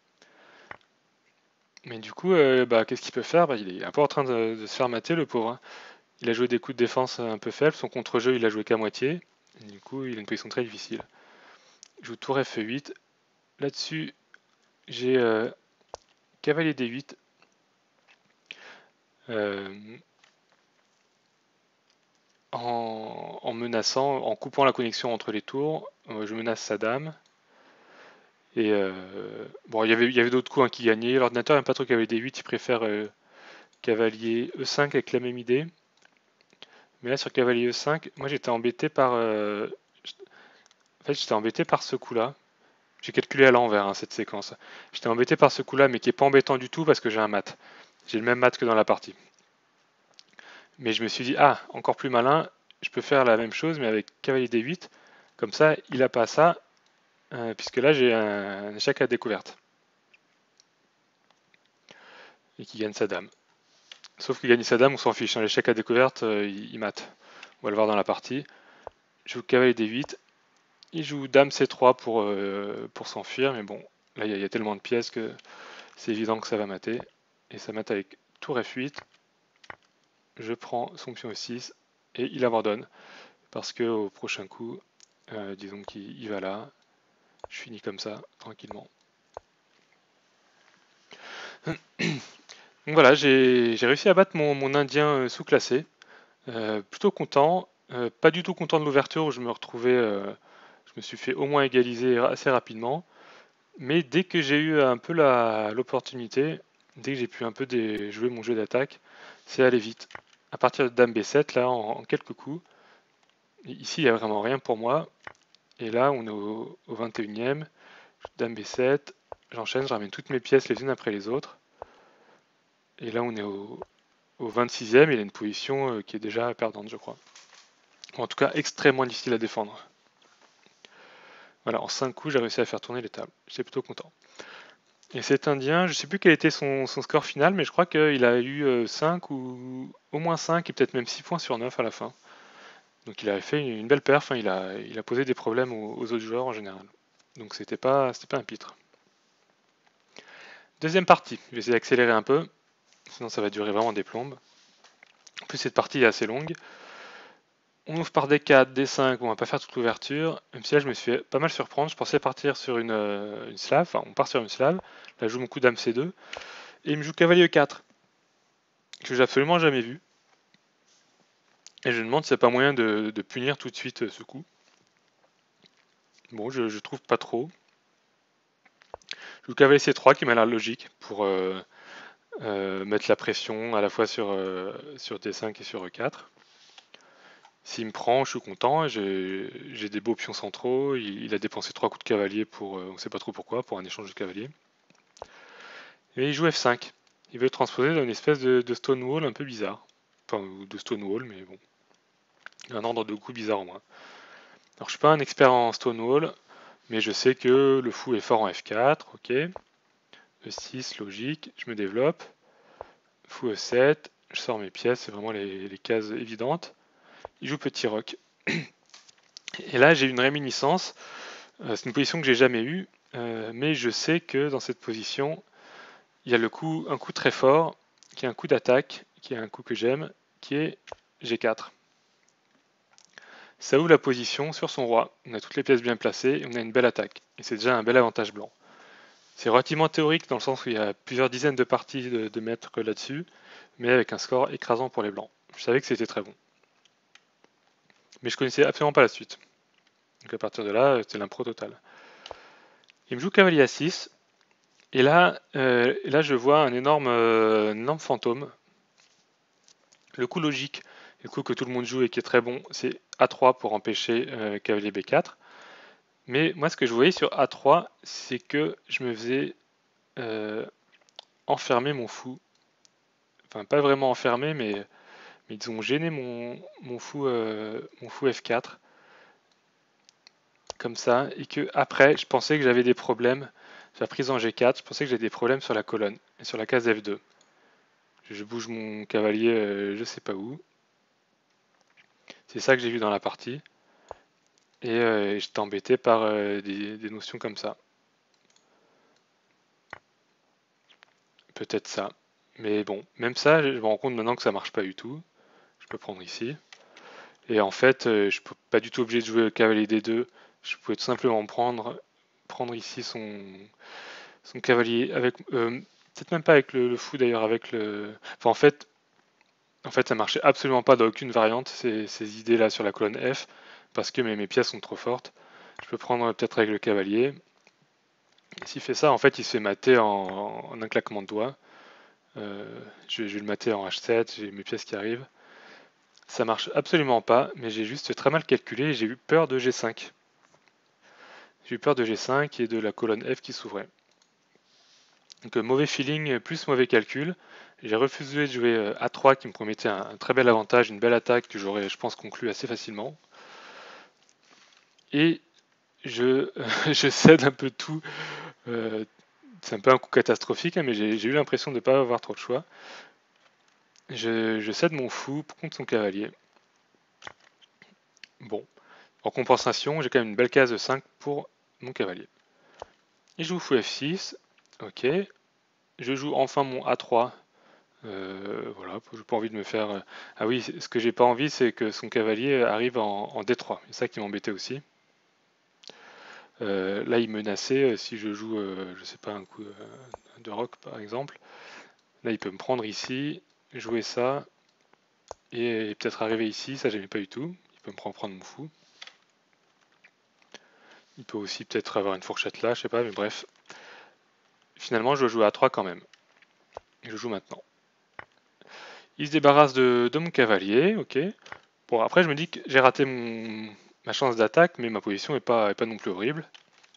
Mais du coup, bah, qu'est-ce qu'il peut faire? Bah, il est un peu en train de se faire mater, le pauvre. Hein. Il a joué des coups de défense un peu faibles. Son contre-jeu, il a joué qu'à moitié. Et du coup, il a une position très difficile. Il joue tour F8. Là-dessus, j'ai cavalier D8. Euh, en menaçant, en coupant la connexion entre les tours, je menace sa dame. Et bon, il y avait d'autres coups hein, qui gagnaient. L'ordinateur n'aime pas trop cavalier D8, il préfère cavalier E5 avec la même idée. Mais là, sur cavalier E5, moi j'étais embêté par. En fait, j'étais embêté par ce coup-là. J'ai calculé à l'envers hein, cette séquence. J'étais embêté par ce coup-là, mais qui est pas embêtant du tout parce que j'ai un mat. J'ai le même mat que dans la partie. Mais je me suis dit, ah, encore plus malin, je peux faire la même chose, mais avec cavalier D8. Comme ça, il a pas ça, puisque là j'ai un échec à découverte. Et qui gagne sa dame. Sauf qu'il gagne sa dame, on s'en fiche. Hein. L'échec à découverte, il mate. On va le voir dans la partie. Je joue cavalier D8. Il joue dame C3 pour s'enfuir, mais bon, là il y a tellement de pièces que c'est évident que ça va mater. Et ça mate avec tour F8. Je prends son pion E6 et il abandonne. Parce que au prochain coup, disons qu'il va là. Je finis comme ça, tranquillement. Donc voilà, j'ai réussi à battre mon indien sous-classé. Plutôt content. Pas du tout content de l'ouverture où je me retrouvais. Je me suis fait au moins égaliser assez rapidement. Mais dès que j'ai eu un peu l'opportunité, dès que j'ai pu un peu jouer mon jeu d'attaque, c'est aller vite. À partir de dame B7, là, en quelques coups, ici, il n'y a vraiment rien pour moi. Et là, on est au 21e. Dame B7, j'enchaîne, je ramène toutes mes pièces les unes après les autres. Et là, on est au 26e, il a une position qui est déjà perdante, je crois. En tout cas, extrêmement difficile à défendre. Voilà, en 5 coups, j'ai réussi à faire tourner les tables. J'étais plutôt content. Et cet Indien, je ne sais plus quel était son score final, mais je crois qu'il a eu 5 ou au moins 5 et peut-être même 6 points sur 9 à la fin. Donc il avait fait une belle perf, hein, il a posé des problèmes aux autres joueurs en général. Donc c'était pas un pitre. Deuxième partie, je vais essayer d'accélérer un peu, sinon ça va durer vraiment des plombes. En plus cette partie est assez longue. On ouvre par D4, D5, on va pas faire toute l'ouverture, même si là je me suis fait pas mal surprendre, je pensais partir sur une slave, enfin on part sur une slave, là je joue mon coup dame C2, et il me joue cavalier E4, que j'ai absolument jamais vu. Et je me demande s'il n'y a pas moyen de punir tout de suite ce coup. Bon, je trouve pas trop. Je joue cavalier C3 qui m'a l'air logique pour mettre la pression à la fois sur D5 et sur E4. S'il me prend, je suis content, j'ai des beaux pions centraux, il a dépensé 3 coups de cavalier pour, on ne sait pas trop pourquoi, pour un échange de cavalier. Et il joue F5. Il veut transposer dans une espèce de stone wall un peu bizarre. Enfin, de stone wall, mais bon. Un ordre de coups bizarre au moins. Alors je suis pas un expert en stone wall, mais je sais que le fou est fort en F4, ok. E6, logique, je me développe. Fou E7, je sors mes pièces, c'est vraiment les cases évidentes. Il joue petit roc. Et là j'ai une réminiscence, c'est une position que j'ai jamais eue, mais je sais que dans cette position, il y a un coup très fort, qui est un coup d'attaque, qui est un coup que j'aime, qui est G4. Ça ouvre la position sur son roi, on a toutes les pièces bien placées et on a une belle attaque. Et c'est déjà un bel avantage blanc. C'est relativement théorique dans le sens où il y a plusieurs dizaines de parties de maîtres là-dessus, mais avec un score écrasant pour les blancs. Je savais que c'était très bon. Mais je connaissais absolument pas la suite. Donc à partir de là, c'était l'impro total. Il me joue cavalier à 6, et là je vois un énorme fantôme. Le coup logique, le coup que tout le monde joue et qui est très bon, c'est A3 pour empêcher cavalier B4. Mais moi, ce que je voyais sur A3, c'est que je me faisais enfermer mon fou. Enfin, pas vraiment enfermer, mais ils ont gêné mon fou F4. Comme ça. Et que après, je pensais que j'avais des problèmes. J'ai prise en G4, je pensais que j'avais des problèmes sur la colonne et sur la case F2. Je bouge mon cavalier je sais pas où. C'est ça que j'ai vu dans la partie. Et j'étais embêté par des notions comme ça. Peut-être ça. Mais bon, même ça, je me rends compte maintenant que ça marche pas du tout. Je peux prendre ici. Et en fait, je suis pas du tout obligé de jouer le cavalier D2. Je pouvais tout simplement prendre ici son cavalier avec. Peut-être même pas avec le fou d'ailleurs, avec le. Enfin, en fait, ça marchait absolument pas dans aucune variante, ces idées-là sur la colonne F, parce que mes pièces sont trop fortes. Je peux prendre peut-être avec le cavalier. Et s'il fait ça, en fait, il se fait mater en un claquement de doigts. Je vais le mater en H7, j'ai mes pièces qui arrivent. Ça marche absolument pas, mais j'ai juste très mal calculé et j'ai eu peur de G5. J'ai eu peur de G5 et de la colonne F qui s'ouvrait. Donc mauvais feeling plus mauvais calcul. J'ai refusé de jouer A3 qui me promettait un très bel avantage, une belle attaque que j'aurais, je pense, conclu assez facilement. Et je cède un peu tout. C'est un peu un coup catastrophique, hein, mais j'ai eu l'impression de ne pas avoir trop de choix. je cède mon fou contre son cavalier. Bon, en compensation, j'ai quand même une belle case de 5 pour mon cavalier. Il joue fou F6, ok. Je joue enfin mon A3. Voilà, j'ai pas envie de me faire. Ah oui, ce que j'ai pas envie, c'est que son cavalier arrive en D3. C'est ça qui m'embêtait aussi. Là, il menaçait, si je joue, je sais pas, un coup de roc par exemple. Là, il peut me prendre ici, jouer ça, et peut-être arriver ici. Ça, j'aimais pas du tout. Il peut me prendre mon fou. Il peut aussi peut-être avoir une fourchette là, je sais pas, mais bref. Finalement, je dois jouer à 3 quand même. Et je joue maintenant. Il se débarrasse de mon cavalier, ok. Bon, après, je me dis que j'ai raté ma chance d'attaque, mais ma position est pas non plus horrible.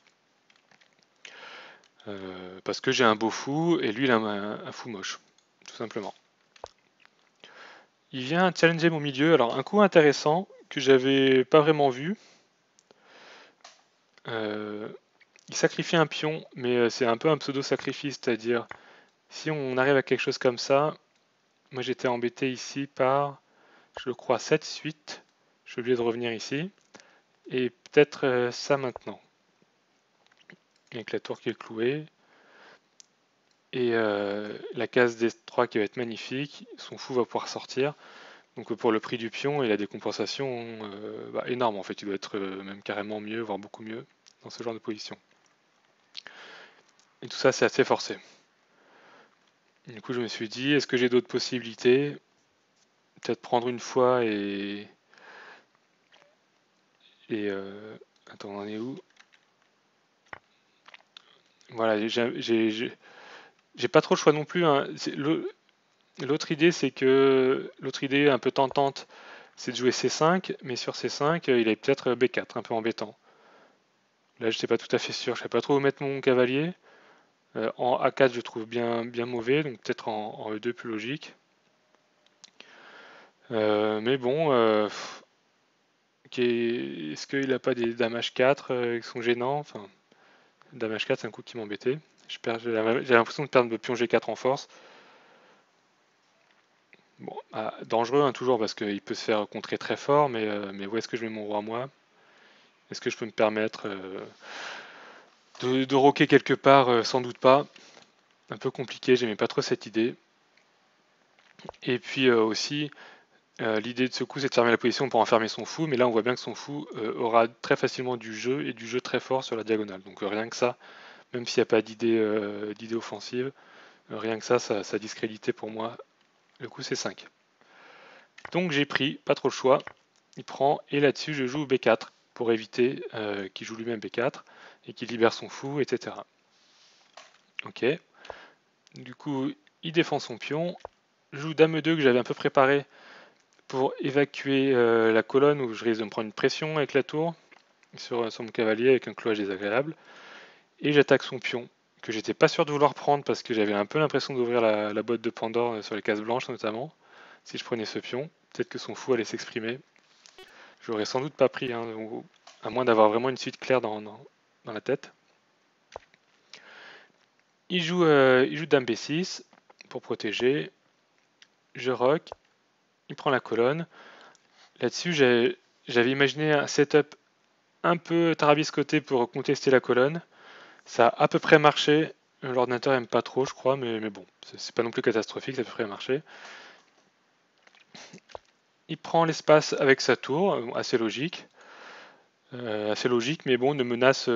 Parce que j'ai un beau fou, et lui, il a un fou moche, tout simplement. Il vient challenger mon milieu. Alors, un coup intéressant, que j'avais pas vraiment vu. Il sacrifie un pion, mais c'est un peu un pseudo-sacrifice, c'est-à-dire, si on arrive à quelque chose comme ça, moi j'étais embêté ici par, je le crois, 7-8. Je suis obligé de revenir ici. Et peut-être ça maintenant. Avec la tour qui est clouée. Et la case D3 qui va être magnifique. Son fou va pouvoir sortir. Donc pour le prix du pion, il a des compensations énormes en fait. Il doit être même carrément mieux, voire beaucoup mieux dans ce genre de position. Et tout ça, c'est assez forcé. Du coup, je me suis dit, est-ce que j'ai d'autres possibilités? Peut-être prendre une fois et... Attends, on en est où? Voilà, j'ai pas trop le choix non plus, hein. L'autre idée, c'est que... L'autre idée un peu tentante, c'est de jouer C5, mais sur C5, il est peut-être B4, un peu embêtant. Là, je n'étais pas tout à fait sûr, je ne sais pas trop où mettre mon cavalier. En A4, je trouve bien mauvais, donc peut-être en E2 plus logique. Mais bon, est-ce qu'il n'a pas des dames H4 qui sont gênants? Enfin, dame H4, c'est un coup qui m'embêtait. J'ai l'impression de perdre le pion G4 en force. Bon, dangereux hein, toujours parce qu'il peut se faire contrer très fort, mais où est-ce que je mets mon roi moi? Est-ce que je peux me permettre de roquer quelque part? Sans doute pas. Un peu compliqué, j'aimais pas trop cette idée. Et puis aussi, l'idée de ce coup, c'est de fermer la position pour enfermer son fou, mais là on voit bien que son fou aura très facilement du jeu et du jeu très fort sur la diagonale. Donc rien que ça, même s'il n'y a pas d'idée offensive, rien que ça discréditait pour moi. Le coup c'est 5. Donc j'ai pris, pas trop le choix, il prend, et là-dessus je joue B4 pour éviter qu'il joue lui-même B4 et qu'il libère son fou, etc. Ok. Du coup, il défend son pion, joue Dame 2 que j'avais un peu préparé pour évacuer la colonne où je risque de me prendre une pression avec la tour sur mon cavalier avec un clouage désagréable. Et j'attaque son pion, que j'étais pas sûr de vouloir prendre parce que j'avais un peu l'impression d'ouvrir la boîte de Pandore sur les cases blanches notamment. Si je prenais ce pion, peut-être que son fou allait s'exprimer. J'aurais sans doute pas pris, hein, à moins d'avoir vraiment une suite claire dans la tête. Il joue Dame B6 pour protéger. Je rock. Il prend la colonne. Là-dessus, j'avais imaginé un setup un peu tarabiscoté pour contester la colonne. Ça a à peu près marché. L'ordinateur aime pas trop, je crois, mais bon, c'est pas non plus catastrophique, ça a à peu près marché. Il prend l'espace avec sa tour, assez logique. Mais bon, ne menace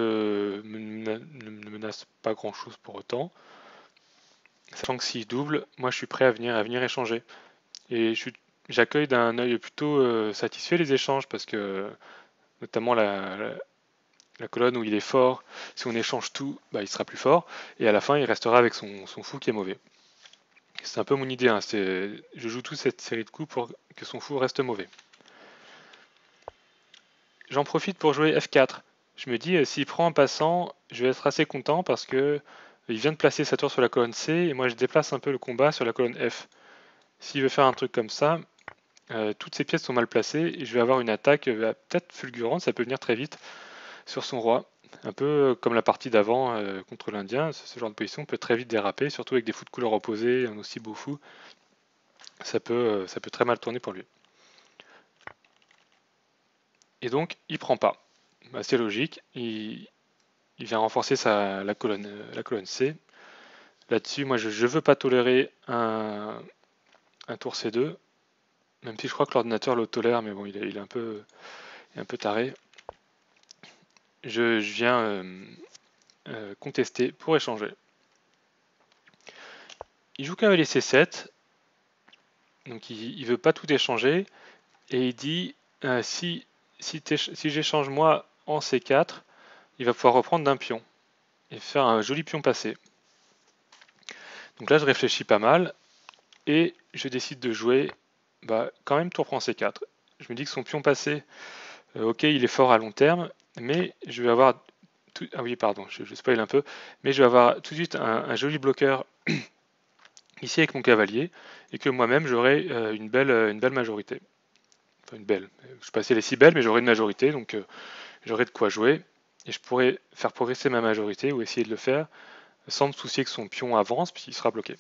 pas grand chose pour autant. Sachant que s'il double, moi je suis prêt à venir échanger. Et j'accueille d'un œil plutôt satisfait les échanges parce que notamment la colonne où il est fort, si on échange tout, bah, il sera plus fort. Et à la fin, il restera avec son fou qui est mauvais. C'est un peu mon idée, hein, je joue toute cette série de coups pour que son fou reste mauvais. J'en profite pour jouer F4. Je me dis, s'il prend en passant, je vais être assez content parce que il vient de placer sa tour sur la colonne C et moi je déplace un peu le combat sur la colonne F. S'il veut faire un truc comme ça, toutes ces pièces sont mal placées et je vais avoir une attaque peut-être fulgurante, ça peut venir très vite sur son roi. Un peu comme la partie d'avant contre l'Indien, ce genre de position peut très vite déraper, surtout avec des fous de couleur opposée, un aussi beau fou. ça peut très mal tourner pour lui. Et donc, il prend pas. C'est logique, il vient renforcer la colonne C. Là-dessus, moi, je ne veux pas tolérer un tour C2, même si je crois que l'ordinateur le tolère, mais bon, il est un peu taré. Je viens contester pour échanger. Il joue cavalier C7, donc il ne veut pas tout échanger, et il dit si j'échange moi en C4, il va pouvoir reprendre d'un pion et faire un joli pion passé. Donc là, je réfléchis pas mal et je décide de jouer quand même tour prend C4. Je me dis que son pion passé, ok, il est fort à long terme, mais je vais avoir ah oui, pardon, je spoil un peu, mais je vais avoir tout de suite un joli bloqueur ici avec mon cavalier et que moi-même j'aurai une belle majorité. Enfin, une belle. Je suis passé les 6 belles, mais j'aurai une majorité, donc j'aurai de quoi jouer et je pourrais faire progresser ma majorité ou essayer de le faire sans me soucier que son pion avance puisqu'il sera bloqué.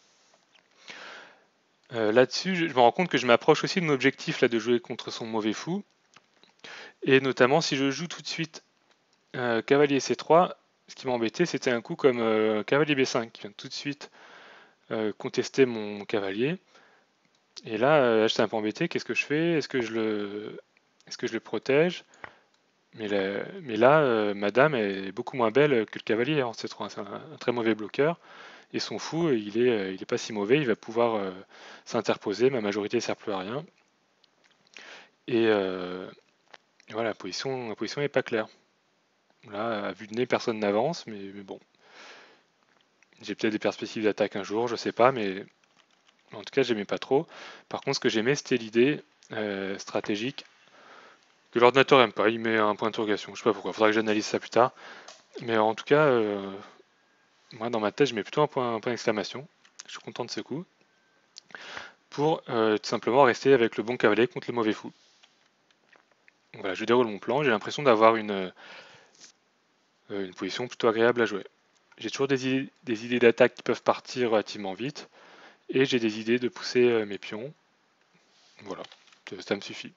Là-dessus, je me rends compte que je m'approche aussi de mon objectif là, de jouer contre son mauvais fou. Et notamment, si je joue tout de suite cavalier C3, ce qui m'embêtait, c'était un coup comme cavalier B5 qui vient tout de suite contester mon cavalier. Et là, j'étais un peu embêté. Qu'est-ce que je fais? Est-ce que je le protège? Mais là, madame est beaucoup moins belle que le cavalier en C3. C'est un très mauvais bloqueur. Et son fou, il est pas si mauvais. Il va pouvoir s'interposer. Ma majorité ne sert plus à rien. Et voilà, la position n'est pas claire. Là, à vue de nez, personne n'avance, mais bon. J'ai peut-être des perspectives d'attaque un jour, je sais pas, mais en tout cas, j'aimais pas trop. Par contre, ce que j'aimais, c'était l'idée stratégique que l'ordinateur aime pas. Il met un point d'interrogation. Je sais pas pourquoi. Faudra que j'analyse ça plus tard. Mais en tout cas, moi, dans ma tête, je mets plutôt un point d'exclamation. Je suis content de ce coup. Pour tout simplement rester avec le bon cavalier contre le mauvais fou. Donc voilà, je déroule mon plan. J'ai l'impression d'avoir une position plutôt agréable à jouer. J'ai toujours des idées d'attaque qui peuvent partir relativement vite. Et j'ai des idées de pousser mes pions. Voilà, ça me suffit.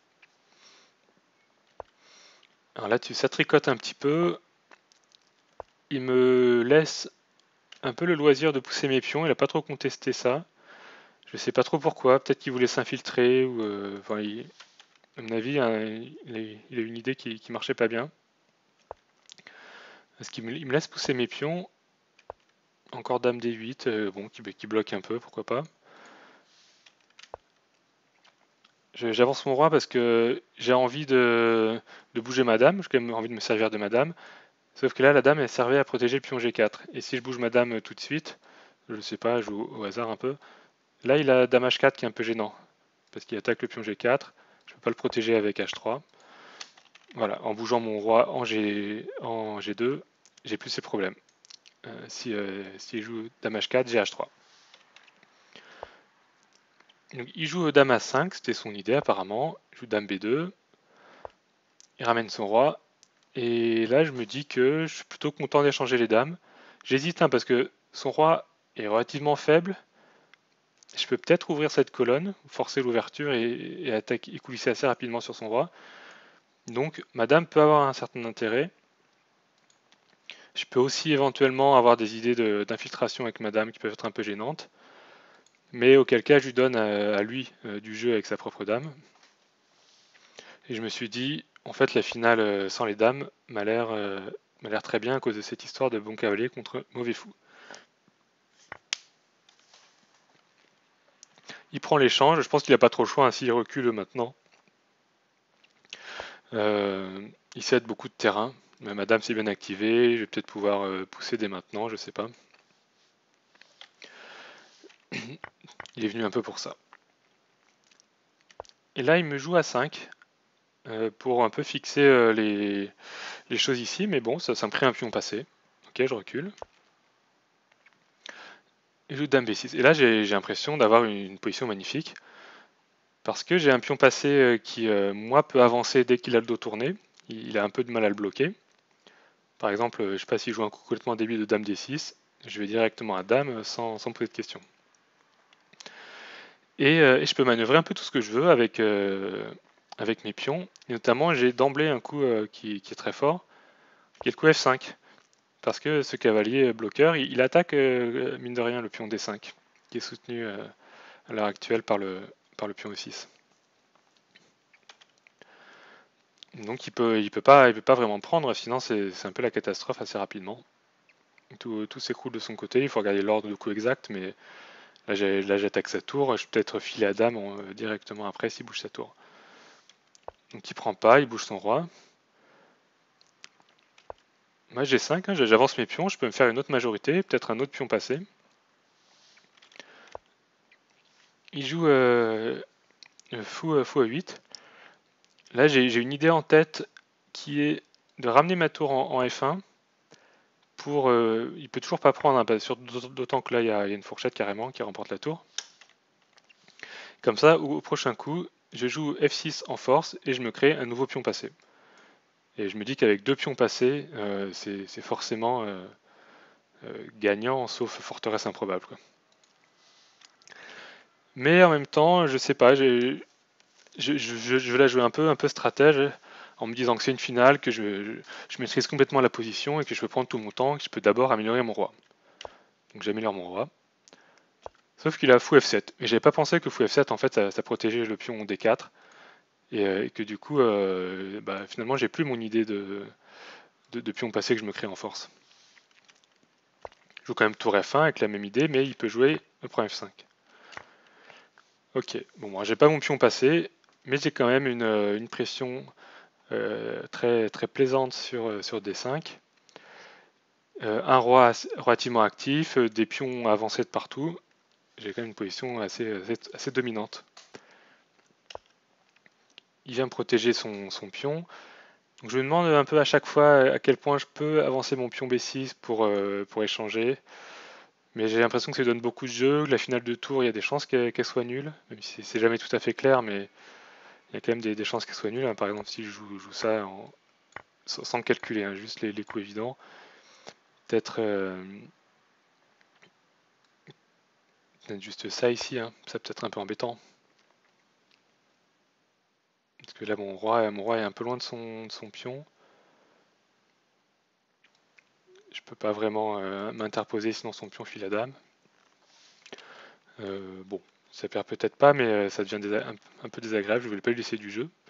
Alors là-dessus, ça tricote un petit peu. Il me laisse un peu le loisir de pousser mes pions. Il n'a pas trop contesté ça. Je ne sais pas trop pourquoi. Peut-être qu'il voulait s'infiltrer. Ou, à mon avis, hein, il a une idée qui marchait pas bien. Parce qu'il me laisse pousser mes pions. Encore dame D8, bon, qui bloque un peu, pourquoi pas. J'avance mon roi parce que j'ai envie de bouger ma dame. J'ai quand même envie de me servir de ma dame. Sauf que là, la dame, elle servait à protéger le pion G4. Et si je bouge ma dame tout de suite, je sais pas, je joue au hasard un peu. Là, il a dame H4 qui est un peu gênant. Parce qu'il attaque le pion G4. Je peux pas le protéger avec H3. Voilà, en bougeant mon roi en G2, j'ai plus ces problèmes. Si il joue dame H4, j'ai H3. Donc, il joue dame A5, c'était son idée apparemment. Il joue dame B2. Il ramène son roi. Et là, je me dis que je suis plutôt content d'échanger les dames. J'hésite parce que son roi est relativement faible. Je peux peut-être ouvrir cette colonne, forcer l'ouverture et attaquer et coulisser assez rapidement sur son roi. Donc ma dame peut avoir un certain intérêt. Je peux aussi éventuellement avoir des idées d'infiltration avec ma dame qui peuvent être un peu gênantes. Mais auquel cas je lui donne à lui du jeu avec sa propre dame. Et je me suis dit, en fait la finale sans les dames m'a l'air très bien à cause de cette histoire de bon cavalier contre mauvais fou. Il prend l'échange, je pense qu'il n'a pas trop le choix, ainsi il recule maintenant. Il cède beaucoup de terrain. Ma dame s'est bien activée, je vais peut-être pouvoir pousser dès maintenant, je sais pas. Il est venu un peu pour ça. Et là, il me joue à 5 pour un peu fixer les choses ici, mais bon, ça me prit un pion passé. Ok, je recule. Il joue dame B6. Et là, j'ai l'impression d'avoir une position magnifique. Parce que j'ai un pion passé qui, moi, peut avancer dès qu'il a le dos tourné. Il a un peu de mal à le bloquer. Par exemple, je ne sais pas s'il joue un coup complètement débile de dame D6, je vais directement à dame sans me poser de questions. Et je peux manœuvrer un peu tout ce que je veux avec, avec mes pions. Et notamment, j'ai d'emblée un coup qui est très fort, qui est le coup F5. Parce que ce cavalier bloqueur, il attaque, mine de rien, le pion D5, qui est soutenu à l'heure actuelle par le pion E6. Donc il peut pas vraiment prendre, sinon c'est un peu la catastrophe assez rapidement. Tout s'écroule de son côté, il faut regarder l'ordre de coup exact, mais là j'attaque sa tour, je peux peut-être filer à dame directement après s'il bouge sa tour. Donc il prend pas, il bouge son roi. Moi j'ai 5, hein, j'avance mes pions, je peux me faire une autre majorité, peut-être un autre pion passé. Il joue fou à 8. Là j'ai une idée en tête qui est de ramener ma tour en F1 pour... il peut toujours pas prendre, hein, d'autant que là il y a une fourchette carrément qui remporte la tour. Comme ça, au prochain coup, je joue F6 en force et je me crée un nouveau pion passé. Et je me dis qu'avec 2 pions passés, c'est forcément gagnant, sauf forteresse improbable, quoi. Mais en même temps, je sais pas, je vais la jouer un peu stratège, en me disant que c'est une finale, que je maîtrise complètement la position et que je peux prendre tout mon temps, que je peux d'abord améliorer mon roi. Donc j'améliore mon roi. Sauf qu'il a fou F7. Et j'avais pas pensé que fou F7, en fait, ça protégeait le pion D4. Et que du coup, finalement, j'ai plus mon idée de pion passé que je me crée en force. Je joue quand même tour F1 avec la même idée, mais il peut jouer le prend F5. Ok, bon, moi j'ai pas mon pion passé, mais j'ai quand même une pression très, très plaisante sur D5. Un roi relativement actif, des pions avancés de partout. J'ai quand même une position assez dominante. Il vient me protéger son pion. Donc je me demande un peu à chaque fois à quel point je peux avancer mon pion B6 pour échanger. Mais j'ai l'impression que ça lui donne beaucoup de jeux. La finale de tour, il y a des chances qu'elle soit nulle. Même si c'est jamais tout à fait clair, mais il y a quand même des chances qu'elle soit nulle, hein. Par exemple, si je joue ça sans calculer, hein, juste les coups évidents. Peut-être juste ça ici, hein. Ça peut être un peu embêtant. Parce que là, mon roi est un peu loin de son pion. Je peux pas vraiment m'interposer, sinon son pion file la dame. Bon, ça perd peut-être pas, mais ça devient un peu désagréable. Je voulais pas lui laisser du jeu.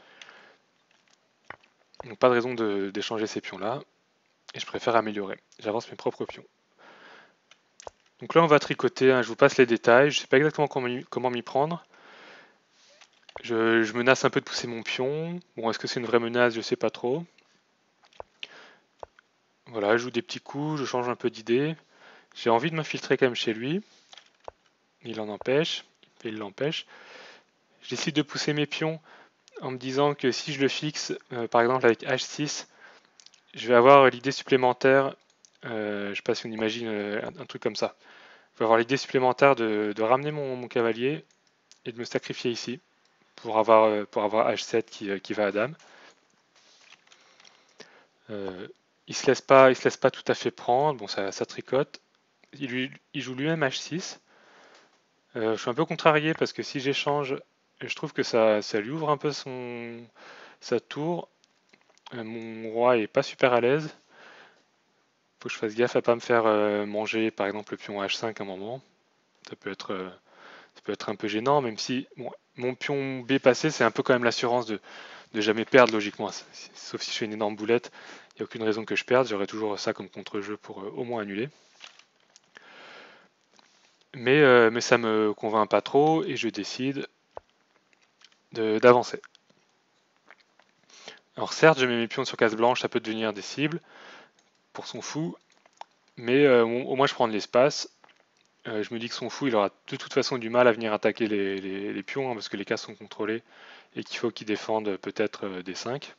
Donc pas de raison d'échanger ces pions-là. Et je préfère améliorer. J'avance mes propres pions. Donc là, on va tricoter, hein. Je vous passe les détails. Je sais pas exactement comment m'y prendre. Je menace un peu de pousser mon pion. Bon, est-ce que c'est une vraie menace? Je sais pas trop. Voilà, je joue des petits coups, je change un peu d'idée. J'ai envie de m'infiltrer quand même chez lui. Il en empêche, et il l'empêche. Je décide de pousser mes pions en me disant que si je le fixe, par exemple avec H6, je vais avoir l'idée supplémentaire, je sais pas si on imagine un truc comme ça. Je vais avoir l'idée supplémentaire de ramener mon cavalier et de me sacrifier ici pour avoir H7 qui va à dame. Il se laisse pas tout à fait prendre, bon ça tricote. Il joue lui-même H6. Je suis un peu contrarié parce que si j'échange, je trouve que ça lui ouvre un peu sa tour. Mon roi est pas super à l'aise. Faut que je fasse gaffe à pas me faire manger par exemple le pion H5 à un moment. Ça peut être un peu gênant, même si bon, mon pion B passé, c'est un peu quand même l'assurance de jamais perdre logiquement. Sauf si je fais une énorme boulette, il n'y a aucune raison que je perde. J'aurai toujours ça comme contre-jeu pour au moins annuler. Mais ça me convainc pas trop et je décide d'avancer. Alors certes, je mets mes pions sur case blanche, ça peut devenir des cibles pour son fou, mais au moins je prends de l'espace. Je me dis que son fou, il aura de toute façon du mal à venir attaquer les pions, hein, parce que les cases sont contrôlées et qu'il faut qu'il défende peut-être des 5.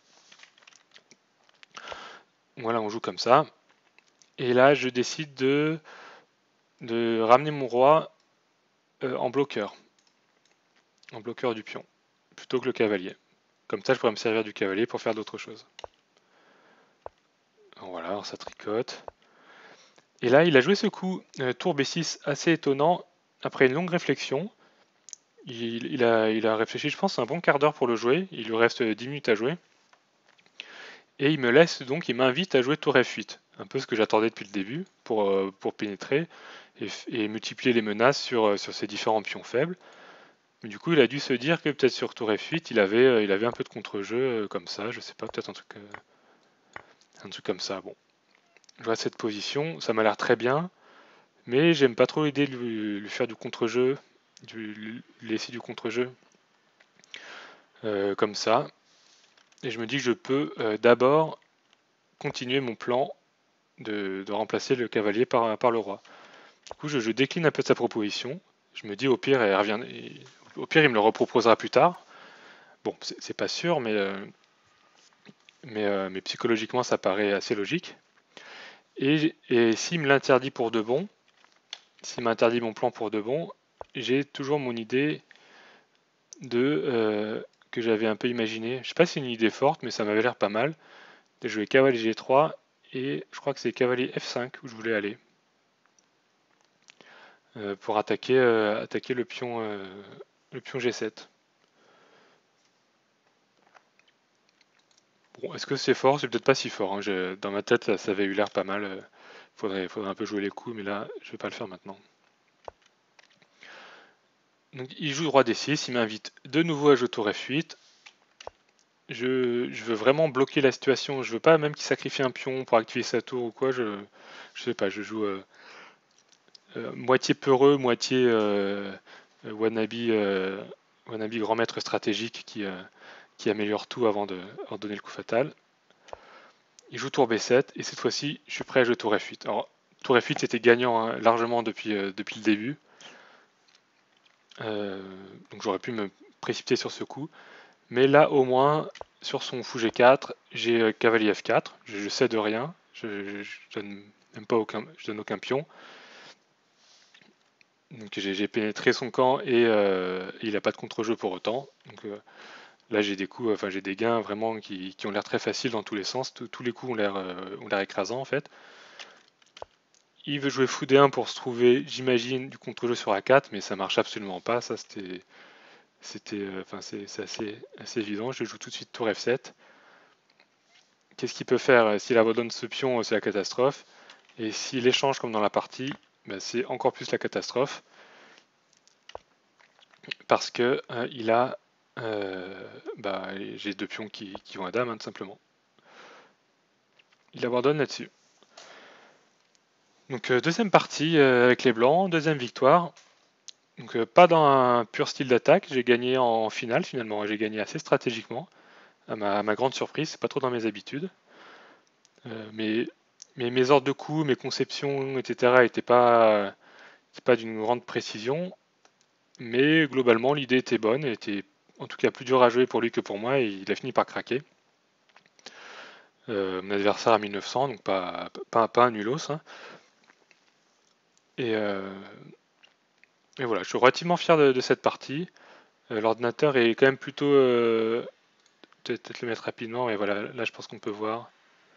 Voilà, on joue comme ça. Et là, je décide de ramener mon roi en bloqueur du pion, plutôt que le cavalier. Comme ça, je pourrais me servir du cavalier pour faire d'autres choses. Alors voilà, alors ça tricote. Et là, il a joué ce coup, tour B6, assez étonnant, après une longue réflexion. il a réfléchi, je pense, un bon quart d'heure pour le jouer. Il lui reste 10 minutes à jouer. Et il me laisse donc, il m'invite à jouer tour F8. Un peu ce que j'attendais depuis le début pour pénétrer et multiplier les menaces sur ces différents pions faibles. Mais du coup, il a dû se dire que peut-être sur tour F8, il avait un peu de contre-jeu comme ça, je sais pas, peut-être un truc comme ça. Bon, je vois cette position, ça m'a l'air très bien, mais j'aime pas trop l'idée de lui faire du contre-jeu, lui laisser du contre-jeu comme ça. Et je me dis que je peux d'abord continuer mon plan de remplacer le cavalier par le roi. Du coup, je décline un peu de sa proposition. Je me dis au pire, au pire, il me le reproposera plus tard. Bon, c'est pas sûr, mais psychologiquement, ça paraît assez logique. Et s'il me l'interdit pour de bon, s'il m'interdit mon plan pour de bon, j'ai toujours mon idée que j'avais un peu imaginé. Je sais pas si c'est une idée forte, mais ça m'avait l'air pas mal. De jouer cavalier G3 et je crois que c'est cavalier F5 où je voulais aller pour attaquer le pion G7. Bon, est-ce que c'est fort? C'est peut-être pas si fort, hein. Dans ma tête, ça avait eu l'air pas mal. Faudrait un peu jouer les coups, mais là, je vais pas le faire maintenant. Donc, il joue roi D6, il m'invite de nouveau à jouer tour F8. Je veux vraiment bloquer la situation. Je veux pas même qu'il sacrifie un pion pour activer sa tour ou quoi. Je sais pas, je joue moitié peureux, moitié wannabe, wannabe grand maître stratégique qui améliore tout avant de donner le coup fatal. Il joue tour B7 et cette fois-ci, je suis prêt à jouer tour F8. Alors, tour F8 c'était gagnant hein, largement depuis le début. Donc j'aurais pu me précipiter sur ce coup. Mais là, au moins, sur son fou G4, j'ai cavalier F4. Je sais de rien. Je donne même pas je donne aucun pion. Donc j'ai pénétré son camp et il n'a pas de contre-jeu pour autant. Donc là j'ai des coups, enfin j'ai des gains vraiment qui ont l'air très faciles dans tous les sens. Tous les coups ont l'air écrasants en fait. Il veut jouer fou D1 pour se trouver, j'imagine, du contre-jeu sur A4, mais ça marche absolument pas. Ça c'est assez évident. Je joue tout de suite tour F7. Qu'est-ce qu'il peut faire? S'il abandonne ce pion, c'est la catastrophe. Et s'il échange comme dans la partie, bah, c'est encore plus la catastrophe. Parce que bah, j'ai deux pions qui vont à dame, hein, tout simplement. Il abandonne là-dessus. Donc deuxième partie avec les blancs, deuxième victoire. Donc pas dans un pur style d'attaque, j'ai gagné en finale finalement, j'ai gagné assez stratégiquement, à ma grande surprise, c'est pas trop dans mes habitudes. Mais mes ordres de coups, mes conceptions, etc. n'étaient pas d'une grande précision, mais globalement l'idée était bonne, elle était en tout cas plus dure à jouer pour lui que pour moi, et il a fini par craquer. Mon adversaire a 1900, donc pas un nulos. Hein. Et, euh, et voilà, je suis relativement fier de cette partie. L'ordinateur est quand même plutôt... peut-être le mettre rapidement, et voilà, là je pense qu'on peut voir.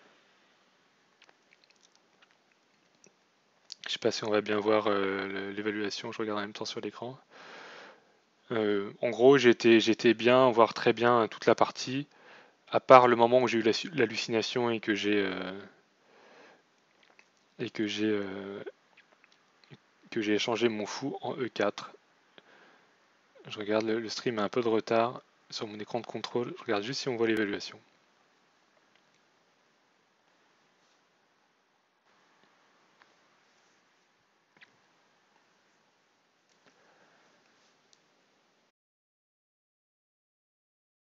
Je sais pas si on va bien voir l'évaluation, je regarde en même temps sur l'écran. En gros, j'étais bien, voire très bien toute la partie, à part le moment où j'ai eu l'hallucination et et que j'ai échangé mon fou en E4. Je regarde le stream a un peu de retard sur mon écran de contrôle. Je regarde juste si on voit l'évaluation.